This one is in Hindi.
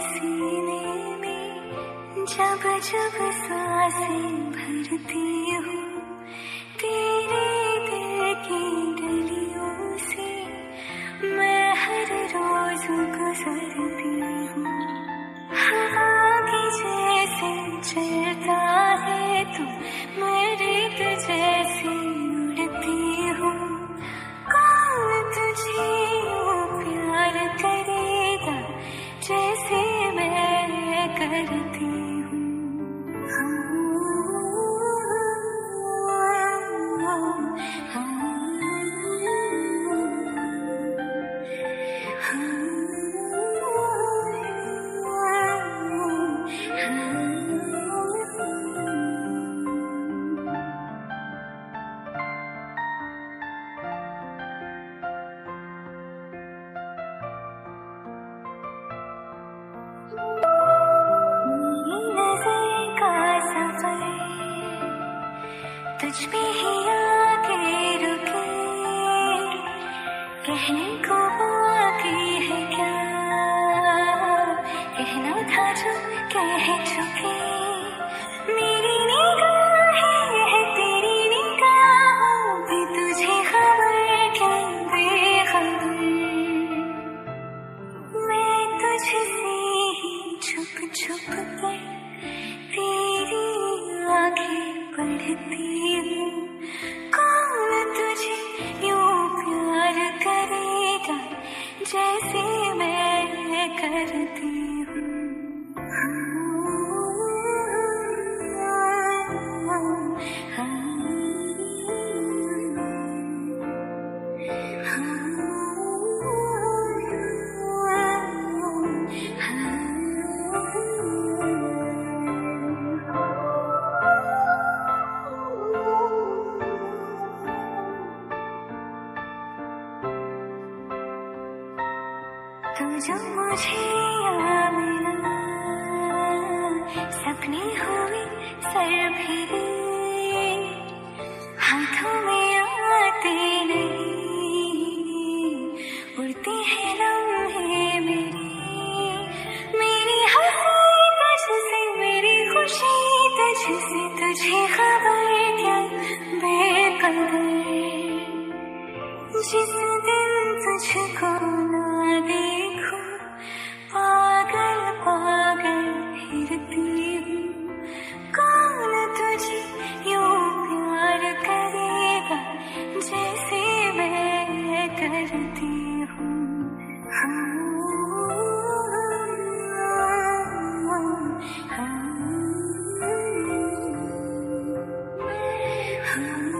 सीने में जब जब सांसें भरती हूँ, तेरे दिल की गलियों से मैं हर रोज गुजरती हूँ। हवा की जैसे चलता है तू, मैं रेत जैसी उड़ती हूँ। कौन तुझे यूं प्यार करेगा जैसे मैं करती हूँ। तुझ पे ही आके रुके, कहने को बाकी है क्या, कहना था जो कह चुके। मेरी निगाहें है तेरी निगाहों भी, तुझे खबर क्या बेखबर। मैं तुझसे ही छुप छुप के तेरी आंखें पढ़ती हूँ। कौन तुझे यूं प्यार करेगा जैसे मैं करती हूँ। तू जो मुझे यहाँ मिला, सपने हुए सर फिरे, हाथों में आते नहीं, उड़ते हैं लम्हे मेरे। मेरी हंसी तुझसे, मेरी खुशी तुझसे, तुझे खबर क्या बेकदर। जिस दिन तुझको ना देखूं, पागल पागल फिरती हूँ। कौन तुझे यूं प्यार करेगा जैसे मैं करती हूँ। हाँ